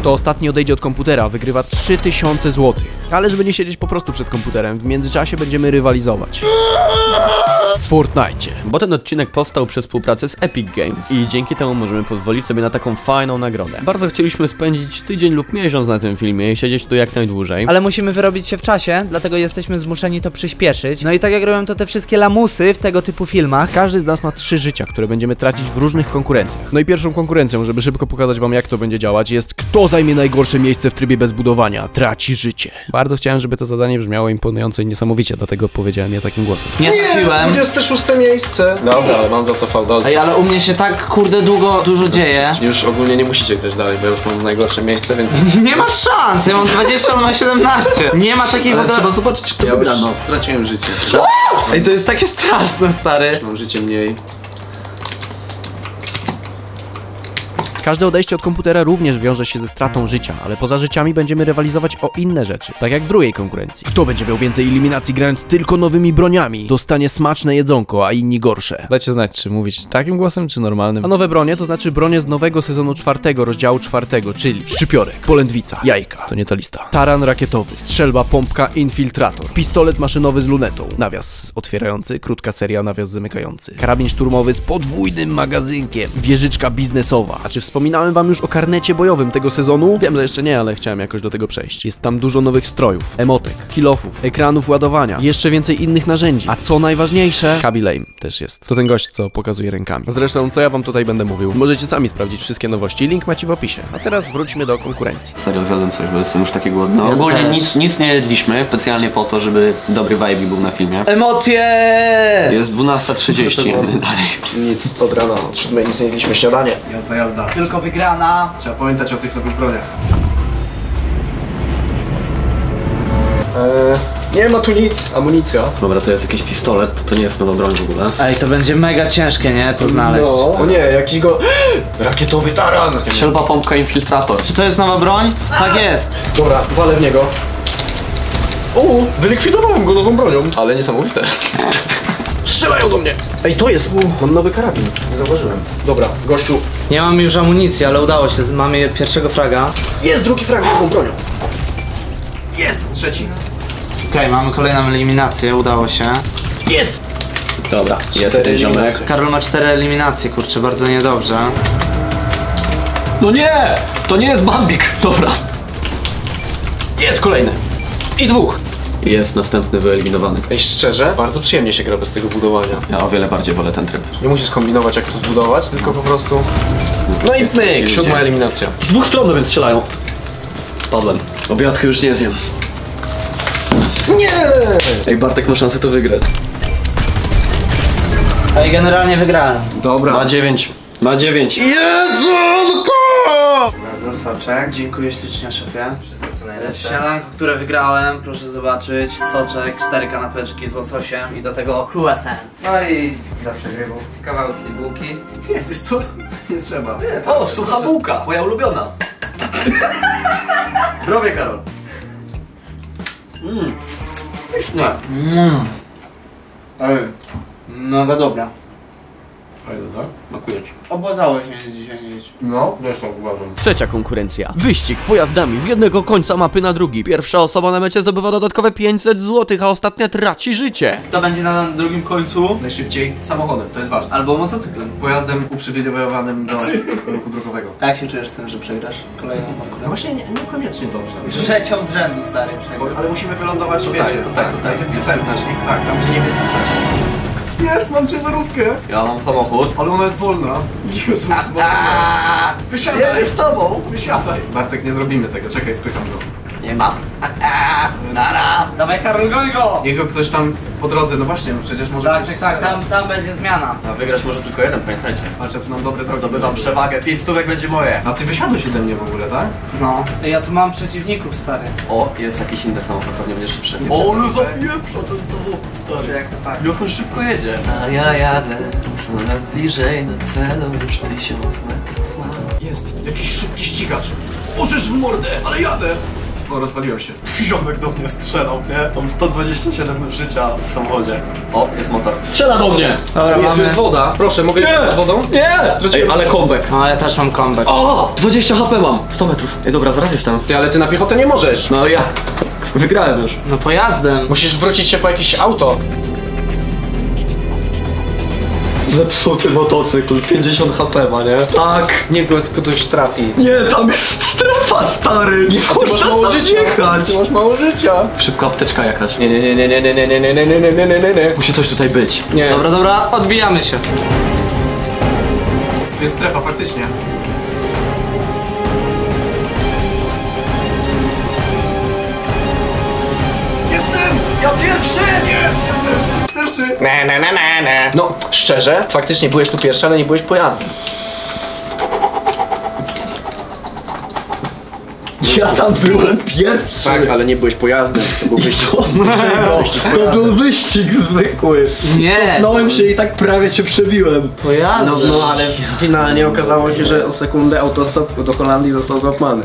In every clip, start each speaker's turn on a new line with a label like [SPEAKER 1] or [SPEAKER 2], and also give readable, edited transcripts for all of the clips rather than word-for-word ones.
[SPEAKER 1] Kto ostatni odejdzie od komputera, wygrywa 3000 zł. Ale żeby nie siedzieć po prostu przed komputerem, w międzyczasie będziemy rywalizować w Fortnite.
[SPEAKER 2] Bo ten odcinek powstał przy współpracy z Epic Games i dzięki temu możemy pozwolić sobie na taką fajną nagrodę. Bardzo chcieliśmy spędzić tydzień lub miesiąc na tym filmie i siedzieć tu jak najdłużej.
[SPEAKER 3] Ale musimy wyrobić się w czasie, dlatego jesteśmy zmuszeni to przyspieszyć. No i tak jak robią to te wszystkie lamusy w tego typu filmach.
[SPEAKER 1] Każdy z nas ma 3 życia, które będziemy tracić w różnych konkurencjach. No i pierwszą konkurencją, żeby szybko pokazać wam, jak to będzie działać, jest kto zajmie najgorsze miejsce w trybie bez budowania, traci życie. Bardzo chciałem, żeby to zadanie brzmiało imponująco i niesamowicie, dlatego powiedziałem je takim głosem.
[SPEAKER 3] Nie trafiłem.
[SPEAKER 4] 26 miejsce. Dobra, ale mam za to fałdolce.
[SPEAKER 3] Ej, ale u mnie się tak kurde dużo dzieje.
[SPEAKER 4] Już ogólnie nie musicie grać dalej, bo ja już mam najgorsze miejsce, więc...
[SPEAKER 3] Nie masz szans, ja mam 20, on ma 17. Nie ma takiej w ogóle...
[SPEAKER 2] Trzeba zobaczyć, kto
[SPEAKER 4] Ja
[SPEAKER 2] wygra,
[SPEAKER 4] już
[SPEAKER 2] no.
[SPEAKER 4] straciłem życie.
[SPEAKER 3] Ej, to jest takie straszne, stary.
[SPEAKER 4] Mam życie mniej.
[SPEAKER 1] Każde odejście od komputera również wiąże się ze stratą życia, ale poza życiami będziemy rywalizować o inne rzeczy, tak jak w drugiej konkurencji. Kto będzie miał więcej eliminacji grając tylko nowymi broniami, dostanie smaczne jedzonko, a inni gorsze. Dajcie znać, czy mówić takim głosem, czy normalnym. A nowe bronie to znaczy bronie z nowego sezonu 4, rozdziału 4, czyli szczypiorek, polędwica, jajka, to nie ta lista, taran rakietowy, strzelba, pompka, infiltrator, pistolet maszynowy z lunetą, nawias otwierający, krótka seria, nawias zamykający, karabin szturmowy z podwójnym magazynkiem, wieżyczka biznesowa. A czy wspominałem wam już o karnecie bojowym tego sezonu? Wiem, że jeszcze nie, ale chciałem jakoś do tego przejść. Jest tam dużo nowych strojów, emotek, kilofów, ekranów ładowania, jeszcze więcej innych narzędzi. A co najważniejsze, Kaby Lame też jest. To ten gość, co pokazuje rękami. Zresztą, co ja wam tutaj będę mówił? Możecie sami sprawdzić wszystkie nowości, link macie w opisie. A teraz wróćmy do konkurencji.
[SPEAKER 2] Serio, zjadłem coś, bo jestem już taki głodny.
[SPEAKER 3] Ja
[SPEAKER 2] Ogólnie
[SPEAKER 3] też.
[SPEAKER 2] nic nie jedliśmy, specjalnie po to, żeby dobry vibe był na filmie.
[SPEAKER 3] Emocje!
[SPEAKER 2] Jest 12:30, dalej.
[SPEAKER 4] Nic, od rana, od 7 nic nie jedliśmy, śniadanie. Jazda.
[SPEAKER 3] Tylko wygrana.
[SPEAKER 4] Trzeba pamiętać o tych nowych broniach. Nie ma tu nic, amunicja.
[SPEAKER 2] Dobra, to jest jakiś pistolet, to nie jest nowa broń w ogóle.
[SPEAKER 3] Ej, to będzie mega ciężkie, nie? To znaleźć.
[SPEAKER 4] No, o nie, jakiś go... Rakietowy taran!
[SPEAKER 2] Strzelba, pompka, infiltrator.
[SPEAKER 3] Czy to jest nowa broń? Tak jest.
[SPEAKER 4] Dobra, walę w niego. Wylikwidowałem go nową bronią. Ale niesamowite. Strzelają do mnie! Ej, to jest! Mam nowy karabin. Nie zauważyłem. Dobra, gościu.
[SPEAKER 3] Nie mam już amunicji, ale udało się. Mamy pierwszego fraga.
[SPEAKER 4] Jest drugi frag z nową bronią. Jest! Trzeci.
[SPEAKER 3] Okej, mamy kolejną eliminację, udało się.
[SPEAKER 4] Jest!
[SPEAKER 2] Dobra, jest jeden ziomek.
[SPEAKER 3] Karol ma 4 eliminacje, kurczę, bardzo niedobrze.
[SPEAKER 2] No nie! To nie jest Bambik! Dobra.
[SPEAKER 4] Jest kolejny. I dwóch.
[SPEAKER 2] Jest następny wyeliminowany.
[SPEAKER 4] Ej, szczerze, bardzo przyjemnie się gra bez tego budowania.
[SPEAKER 2] Ja o wiele bardziej wolę ten tryb.
[SPEAKER 4] Nie musisz kombinować, jak to zbudować, tylko po prostu... No i myk, 7. eliminacja.
[SPEAKER 2] Z dwóch stron więc strzelają. Padłem. Obiadku już nie zjem.
[SPEAKER 4] Nie!
[SPEAKER 2] Ej, Bartek ma szansę to wygrać.
[SPEAKER 3] Ej, generalnie wygrałem.
[SPEAKER 4] Dobra.
[SPEAKER 2] Ma 9. Ma 9.
[SPEAKER 4] Jedzonko!
[SPEAKER 3] Bardzo soczek. Dziękuję ślicznie, szefie. Wszystko co najlepsze. Śniadanko, które wygrałem, proszę zobaczyć. Soczek, 4 kanapeczki z łososiem i do tego croissant. No i dla przegrywów kawałki bułki.
[SPEAKER 4] Nie, wiesz co? Nie trzeba.
[SPEAKER 2] O, sucha bułka, moja ulubiona.
[SPEAKER 4] Zdrowie, Karol.
[SPEAKER 3] Ej, mega dobra.
[SPEAKER 4] Fajne, tak?
[SPEAKER 2] Smakuje ci.
[SPEAKER 3] Opłacało się dzisiaj nie jeść.
[SPEAKER 4] No, zresztą uważam.
[SPEAKER 1] Trzecia konkurencja. Wyścig pojazdami z jednego końca mapy na drugi. Pierwsza osoba na mecie zdobywa dodatkowe 500 zł, a ostatnia traci życie.
[SPEAKER 3] Kto będzie na drugim końcu?
[SPEAKER 4] Najszybciej samochodem, to jest ważne.
[SPEAKER 3] Albo motocyklem.
[SPEAKER 4] Pojazdem uprzywilejowanym do ruchu drogowego.
[SPEAKER 3] Jak się czujesz z tym, że przegrasz kolejną
[SPEAKER 4] No
[SPEAKER 3] konkurencję?
[SPEAKER 4] właśnie niekoniecznie dobrze.
[SPEAKER 3] Trzecią z rzędu, stary, przegrasz.
[SPEAKER 4] Ale musimy wylądować,
[SPEAKER 2] To
[SPEAKER 4] wiecie,
[SPEAKER 2] tak,
[SPEAKER 4] tak, tam gdzie niebieski znacznik. Jest, mam ciężarówkę!
[SPEAKER 2] Ja mam samochód.
[SPEAKER 4] Ale ona jest wolna. Jezus, wysiadaj! Jedzie z tobą! Wysiadaj! Bartek, nie zrobimy tego, czekaj, spycham go.
[SPEAKER 2] Nie ma.
[SPEAKER 3] Nara! Dawaj, Karol, goń go!
[SPEAKER 4] Niech go ktoś tam po drodze, no właśnie, no przecież może
[SPEAKER 3] Tak,
[SPEAKER 4] ktoś
[SPEAKER 3] tak, tam będzie zmiana.
[SPEAKER 2] A wygrać może tylko jeden, pamiętajcie.
[SPEAKER 4] Patrz, ja tu mam dobre drogi.
[SPEAKER 2] Zdobywam przewagę, 5 stówek będzie moje.
[SPEAKER 4] A ty wysiadłeś ode mnie w ogóle, tak?
[SPEAKER 3] No. Ja tu mam przeciwników, stary.
[SPEAKER 2] O, jest jakiś inny samochód, pewnie będzie szybszy.
[SPEAKER 4] O, ale
[SPEAKER 2] zapieprza ten samochód, stary.
[SPEAKER 3] Jak to tak?
[SPEAKER 2] Jak on szybko jedzie. A ja jadę coraz bliżej do celu, już 1000 metrów mam.
[SPEAKER 4] Jest, jakiś szybki ścigacz. Możesz w mordę, ale jadę! O, rozwaliłem się. Ziomek do mnie strzelał, nie? Mam 127 życia w samochodzie. O, jest motor. Strzela do mnie!
[SPEAKER 3] Dobra,
[SPEAKER 4] Nie,
[SPEAKER 3] mamy.
[SPEAKER 4] tu jest woda. Proszę, mogę iść z wodą? Nie!
[SPEAKER 2] Ej, ale comeback.
[SPEAKER 3] No, ja też mam comeback.
[SPEAKER 2] O! 20 HP mam! 100 metrów. Ej, dobra, zaraz jestem.
[SPEAKER 4] Ty, ale ty na piechotę nie możesz.
[SPEAKER 2] No ja. Wygrałem już.
[SPEAKER 3] No pojazdem.
[SPEAKER 4] Musisz wrócić się po jakieś auto.
[SPEAKER 2] Zepsuty motocykl, 50 HP ma, nie? Tak.
[SPEAKER 4] Niech go ktoś trafi.
[SPEAKER 2] Nie, tam jest strefa, stary. Nie
[SPEAKER 4] A ty masz mało życia.
[SPEAKER 2] jechać.
[SPEAKER 4] Ty masz mało życia.
[SPEAKER 2] Szybko apteczka jakaś.
[SPEAKER 4] Nie.
[SPEAKER 2] Musi coś tutaj być.
[SPEAKER 4] Nie.
[SPEAKER 3] Dobra, dobra, odbijamy się.
[SPEAKER 4] To jest strefa, faktycznie. Jestem! Ja pierwszy! Nie! Pierwszy! No, szczerze, faktycznie byłeś tu pierwszy, ale nie byłeś pojazdem.
[SPEAKER 2] Ja tam byłem pierwszy.
[SPEAKER 4] Tak, ale nie byłeś pojazdem. To był wyścig.
[SPEAKER 2] To był wyścig zwykły.
[SPEAKER 3] Nie.
[SPEAKER 2] Cofnąłem się i tak prawie cię przebiłem.
[SPEAKER 3] Pojazdem.
[SPEAKER 4] No, ale finalnie okazało się, że o sekundę autostop do Holandii został złapany.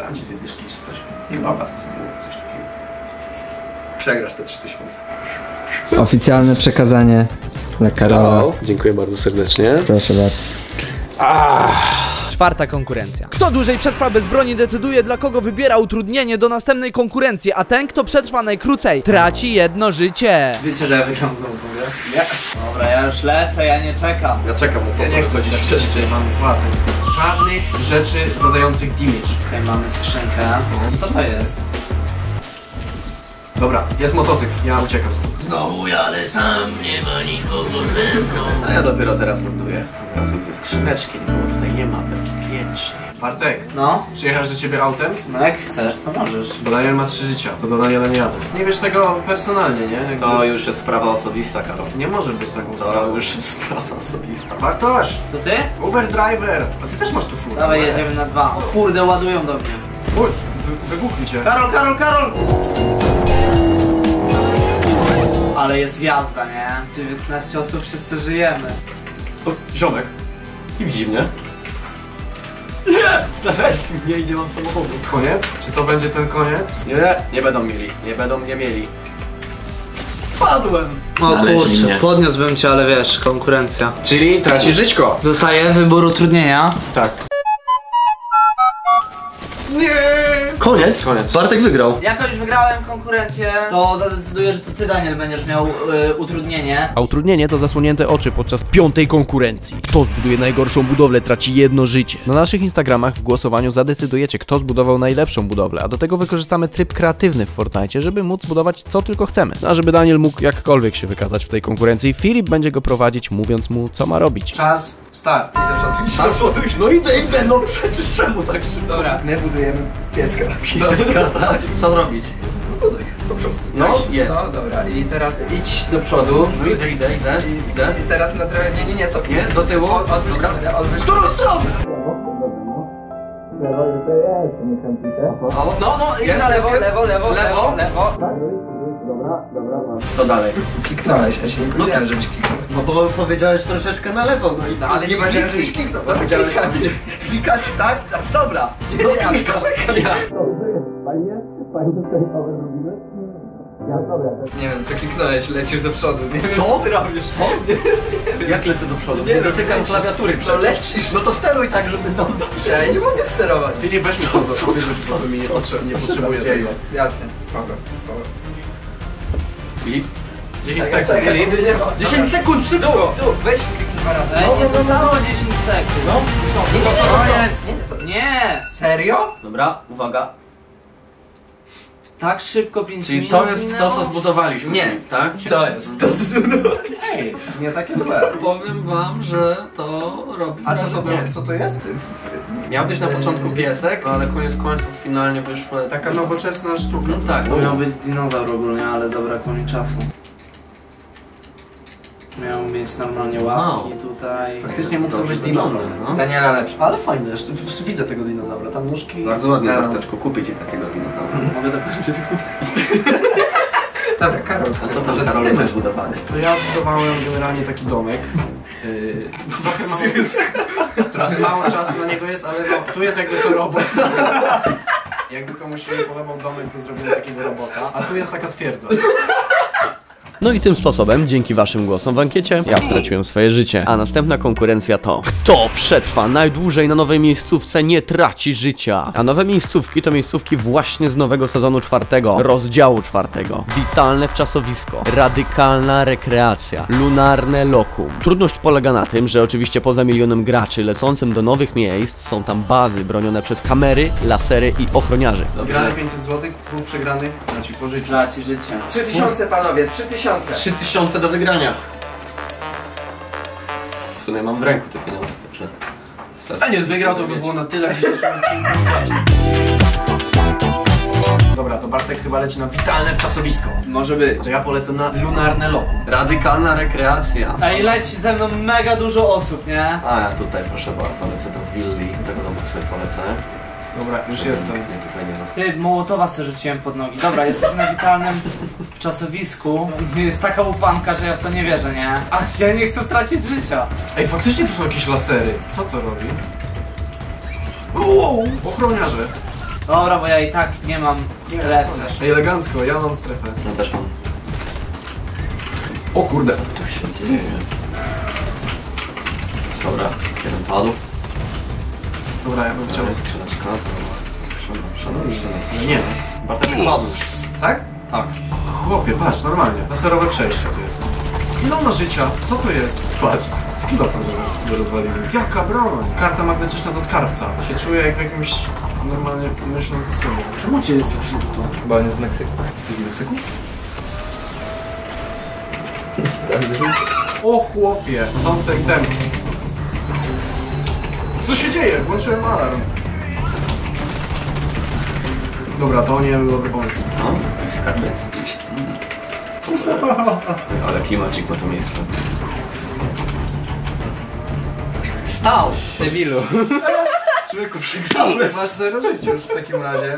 [SPEAKER 4] Przegrasz te 3000.
[SPEAKER 5] Oficjalne przekazanie dla Karola.
[SPEAKER 4] Dziękuję bardzo serdecznie.
[SPEAKER 5] Proszę bardzo.
[SPEAKER 6] Czwarta konkurencja. Kto dłużej przetrwa bez broni, decyduje, dla kogo wybiera utrudnienie do następnej konkurencji, a ten, kto przetrwa najkrócej, traci jedno życie.
[SPEAKER 3] Wiecie, że ja wygram znowu tą grę? Nie. Dobra, ja już lecę, ja nie czekam.
[SPEAKER 4] Ja czekam, bo ja nie chcę chodzić wcześniej. Mam dwa. Żadnych rzeczy zadających damage.
[SPEAKER 3] Tutaj mamy skrzynkę. Co to jest?
[SPEAKER 4] Dobra, jest motocykl, ja uciekam stąd.
[SPEAKER 3] A ja dopiero teraz ląduję. Te skrzyneczki, bo tutaj nie ma bezpiecznie.
[SPEAKER 4] Bartek,
[SPEAKER 3] No?
[SPEAKER 4] przyjechać do ciebie autem?
[SPEAKER 3] No jak chcesz, to możesz.
[SPEAKER 4] Bo Daniel ma 3 życia, to do Daniela nie jadę. Nie wiesz tego personalnie, nie? Jakby...
[SPEAKER 3] To już jest sprawa osobista, Karol.
[SPEAKER 4] Nie może być taką
[SPEAKER 3] To
[SPEAKER 4] sprawą.
[SPEAKER 3] już jest sprawa osobista.
[SPEAKER 4] Bartosz!
[SPEAKER 3] To ty?
[SPEAKER 4] Uber driver! A ty też masz tu furę.
[SPEAKER 3] Dawaj, jedziemy na 2. O kurde, ładują do mnie.
[SPEAKER 4] Chodź, wybuchnij cię.
[SPEAKER 3] Karol, Karol, Karol! Ale jest jazda, nie? 19 osób, wszyscy żyjemy.
[SPEAKER 4] O, ziomek. I widzi mnie. Nie! Znaleźli mnie i nie mam samochodu. Koniec? Czy to będzie ten koniec? Nie będą mieli. Nie będą mnie mieli. Padłem!
[SPEAKER 3] O
[SPEAKER 2] Znaleźli
[SPEAKER 3] kurczę,
[SPEAKER 2] mnie.
[SPEAKER 3] podniósłbym cię, ale wiesz, konkurencja.
[SPEAKER 4] Czyli tracisz żyćko.
[SPEAKER 3] Zostaje wybór utrudnienia.
[SPEAKER 4] Tak. Nie!
[SPEAKER 2] Koniec?
[SPEAKER 4] Koniec.
[SPEAKER 2] Bartek wygrał.
[SPEAKER 3] Jako już wygrałem konkurencję, to zadecyduję, że to ty, Daniel, będziesz miał utrudnienie.
[SPEAKER 1] A utrudnienie to zasłonięte oczy podczas 5. konkurencji. Kto zbuduje najgorszą budowlę, traci jedno życie. Na naszych Instagramach w głosowaniu zadecydujecie, kto zbudował najlepszą budowlę, a do tego wykorzystamy tryb kreatywny w Fortnite, żeby móc budować co tylko chcemy. A żeby Daniel mógł jakkolwiek się wykazać w tej konkurencji, Filip będzie go prowadzić, mówiąc mu, co ma robić.
[SPEAKER 4] Czas, start. Idź do przodu. No idę, no przecież czemu tak szybko? Dobra.
[SPEAKER 7] My budujemy pieska.
[SPEAKER 3] Tak. Co zrobić?
[SPEAKER 7] Buduj, po prostu.
[SPEAKER 3] No, jest.
[SPEAKER 7] No dobra, i teraz idź do przodu.
[SPEAKER 3] No idę.
[SPEAKER 7] I teraz na trochę, nie, cofnij.
[SPEAKER 3] Nie, do tyłu.
[SPEAKER 7] Odwróć kamerę, odwróć.
[SPEAKER 3] Którą stronę? No, idź na lewo.
[SPEAKER 7] Lewo.
[SPEAKER 3] Co dalej?
[SPEAKER 7] Kliknąłeś, ja się nie powiedziałem, żebyś kliknął.
[SPEAKER 3] No bo powiedziałeś troszeczkę na lewo, no i
[SPEAKER 7] No ale nie powiedziałem, żebyś kliknął.
[SPEAKER 3] Powiedziałeś, klikać, tak? Dobra.
[SPEAKER 7] Nie,
[SPEAKER 3] Ja.
[SPEAKER 7] Nie wiem, co kliknąłeś, lecisz do przodu. Nie wiem,
[SPEAKER 3] Co?
[SPEAKER 7] ty robisz? Co?
[SPEAKER 3] Jak lecę do przodu?
[SPEAKER 7] Nie wiem,
[SPEAKER 3] dotykam
[SPEAKER 7] lecisz.
[SPEAKER 3] klawiatury
[SPEAKER 7] No
[SPEAKER 3] przecież.
[SPEAKER 7] lecisz.
[SPEAKER 3] No to steruj tak, żeby nam dobrze.
[SPEAKER 7] Ja nie mogę sterować.
[SPEAKER 4] Ty nie weź mi to do sobie, co mi nie potrzebuję tego.
[SPEAKER 7] Jasne. Kogo?
[SPEAKER 4] 10 sekund.
[SPEAKER 3] 10 sekund, szybko!
[SPEAKER 7] Tu, weź kliknij 2 razy.
[SPEAKER 3] Ej, nie zostało 10 sekund. No, nie!
[SPEAKER 7] Serio?
[SPEAKER 3] Dobra, uwaga. Tak szybko 5
[SPEAKER 2] Czyli
[SPEAKER 3] minut
[SPEAKER 2] to jest
[SPEAKER 3] minęło?
[SPEAKER 2] to, co zbudowaliśmy.
[SPEAKER 7] Nie.
[SPEAKER 2] Tak?
[SPEAKER 7] To jest to, co zbudowałeś.
[SPEAKER 4] Ej, nie takie złe.
[SPEAKER 3] Powiem wam, że to robi
[SPEAKER 4] A co to
[SPEAKER 3] wrażenie.
[SPEAKER 4] było? Co to jest?
[SPEAKER 2] Miał być na początku piesek, ale koniec końców finalnie wyszły...
[SPEAKER 4] Taka nowoczesna sztuka.
[SPEAKER 2] No tak,
[SPEAKER 3] To miał być dinozaur ogólnie, ale zabrakło mi czasu. Miał mieć normalnie łapki tutaj.
[SPEAKER 4] Faktycznie mógł to
[SPEAKER 2] Dobrze
[SPEAKER 4] być
[SPEAKER 2] wygląda,
[SPEAKER 4] dinozaur.
[SPEAKER 2] no.
[SPEAKER 7] Daniela lepszy.
[SPEAKER 4] Ale fajne, widzę tego dinozaura, tam nóżki...
[SPEAKER 2] Bardzo ładnie,
[SPEAKER 7] No.
[SPEAKER 2] Barteczku, kupię ci takiego dinozaura.
[SPEAKER 3] Mogę dokończyć?
[SPEAKER 7] Dobra, Karol.
[SPEAKER 2] A co tam,
[SPEAKER 7] że
[SPEAKER 2] Karol,
[SPEAKER 7] ty
[SPEAKER 2] też
[SPEAKER 7] masz
[SPEAKER 2] budowałeś?
[SPEAKER 4] To ja budowałem generalnie taki domek. Trochę mało czasu na niego jest, ale no, tu jest jakby co robot. Jakby komuś się nie podobał domek, to zrobimy takiego robota. A tu jest taka twierdza.
[SPEAKER 2] No i tym sposobem, dzięki waszym głosom w ankiecie, ja straciłem swoje życie. A następna konkurencja to: kto przetrwa najdłużej na nowej miejscówce, nie traci życia. A nowe miejscówki to miejscówki właśnie z nowego sezonu 4, rozdziału 4. Witalne wczasowisko, radykalna rekreacja, lunarne lokum. Trudność polega na tym, że oczywiście poza milionem graczy lecącym do nowych miejsc są tam bazy bronione przez kamery, lasery i ochroniarzy.
[SPEAKER 4] Grany 500 zł, 2 przegranych, traci po życiu.
[SPEAKER 3] Traci życie.
[SPEAKER 7] 3000 panowie, 3000.
[SPEAKER 2] 3000 do wygrania. W sumie mam w ręku te pieniądze, także...
[SPEAKER 4] A nie, wygrał to by było na tyle, że Dobra, to Bartek chyba leci na witalne wczasowisko.
[SPEAKER 3] Może być.
[SPEAKER 4] To ja polecę na lunarne lokum.
[SPEAKER 2] Radykalna rekreacja.
[SPEAKER 3] Ej, leci ze mną mega dużo osób, nie?
[SPEAKER 2] A ja tutaj proszę bardzo, lecę do willi, tego domu sobie polecę.
[SPEAKER 4] Dobra, już jestem.
[SPEAKER 2] Nie, tutaj nie został.
[SPEAKER 3] Ty, Mołotowa sobie rzuciłem pod nogi. Dobra, jesteśmy na witalnym wczasowisku. Jest taka łupanka, że ja w to nie wierzę, nie? A ja nie chcę stracić życia.
[SPEAKER 4] Ej, faktycznie tu są jakieś lasery. Co to robi? Wow, ochroniarze.
[SPEAKER 3] Dobra, bo ja i tak nie mam strefy.
[SPEAKER 4] Ej, elegancko, ja mam strefę.
[SPEAKER 2] Ja też mam.
[SPEAKER 4] O kurde.
[SPEAKER 2] Tu się dzieje. Dobra, jeden padł.
[SPEAKER 4] Dobra, ja bym chciał.
[SPEAKER 2] Skrzyneczka.
[SPEAKER 4] Nie.
[SPEAKER 2] Bartek padł.
[SPEAKER 4] Tak?
[SPEAKER 2] Tak.
[SPEAKER 4] Chłopie, patrz, normalnie. Laserowe przejście tu jest. Ile on ma życia? Co to jest? Patrz, skilofon go rozwalili. Jaka broń? Karta magnetyczna do skarbca. Się czuję jak w jakimś normalnie myślnym synu. Czemu cię jest tak żółto? Chyba nie z Meksyku. Jesteś z Meksyku? O chłopie, są te itemki. Co się dzieje? Włączyłem alarm. Dobra, to nie był dobry pomysł.
[SPEAKER 2] No, jakiś skarbiec. Ale klimacik ma to miejsce.
[SPEAKER 3] Stał, debilu.
[SPEAKER 4] Człowieku, przegrałeś. Masz 0 życia już w takim razie.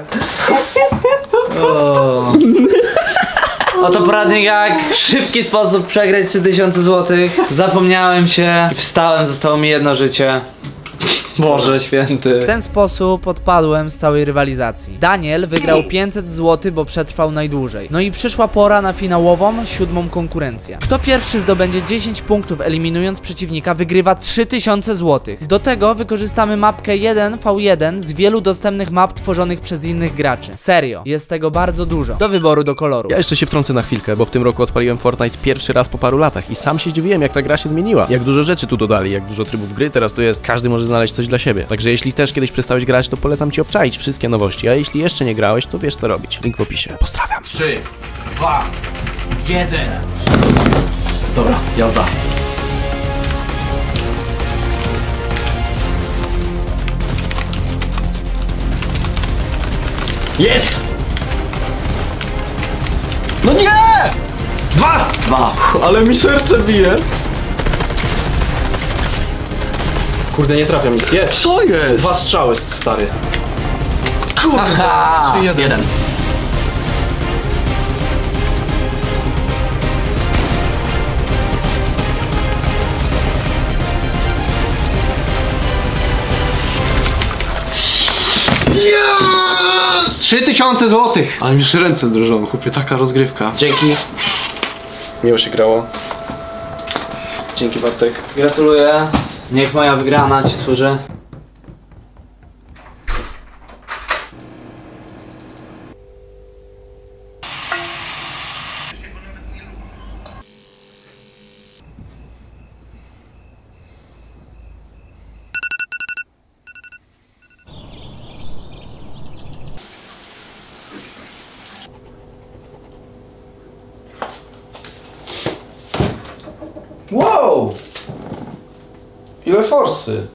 [SPEAKER 3] Oto poradnik, jak w szybki sposób przegrać 3000 zł. Zapomniałem się i wstałem, zostało mi jedno życie. Boże święty. W ten sposób odpadłem z całej rywalizacji. Daniel wygrał 500 zł, bo przetrwał najdłużej. No i przyszła pora na finałową, 7. konkurencję. Kto pierwszy zdobędzie 10 punktów eliminując przeciwnika, wygrywa 3000 zł. Do tego wykorzystamy mapkę 1v1 z wielu dostępnych map tworzonych przez innych graczy. Serio, jest tego bardzo dużo. Do wyboru do koloru.
[SPEAKER 1] Ja jeszcze się wtrącę na chwilkę, bo w tym roku odpaliłem Fortnite pierwszy raz po paru latach i sam się zdziwiłem, jak ta gra się zmieniła. Jak dużo rzeczy tu dodali, jak dużo trybów gry teraz tu jest. Każdy może znaleźć coś dla siebie. Także jeśli też kiedyś przestałeś grać, to polecam ci obczaić wszystkie nowości, a jeśli jeszcze nie grałeś, to wiesz co robić. Link w opisie. Pozdrawiam.
[SPEAKER 4] 3, 2, 1.
[SPEAKER 2] Dobra, jazda. Jest! No nie! 2!
[SPEAKER 4] Ale mi serce bije. Kurde, nie trafiam nic. Jest!
[SPEAKER 2] Co jest?
[SPEAKER 4] 2 strzały, stary.
[SPEAKER 2] Kurde!
[SPEAKER 4] 3-1.
[SPEAKER 2] 1.
[SPEAKER 4] Yeah! 3000 zł! Ale mi już ręce drżą, chłopie, taka rozgrywka. Dzięki. Miło się grało. Dzięki, Bartek.
[SPEAKER 3] Gratuluję. Niech moja wygrana ci służy.
[SPEAKER 4] Wow! Ile forsy?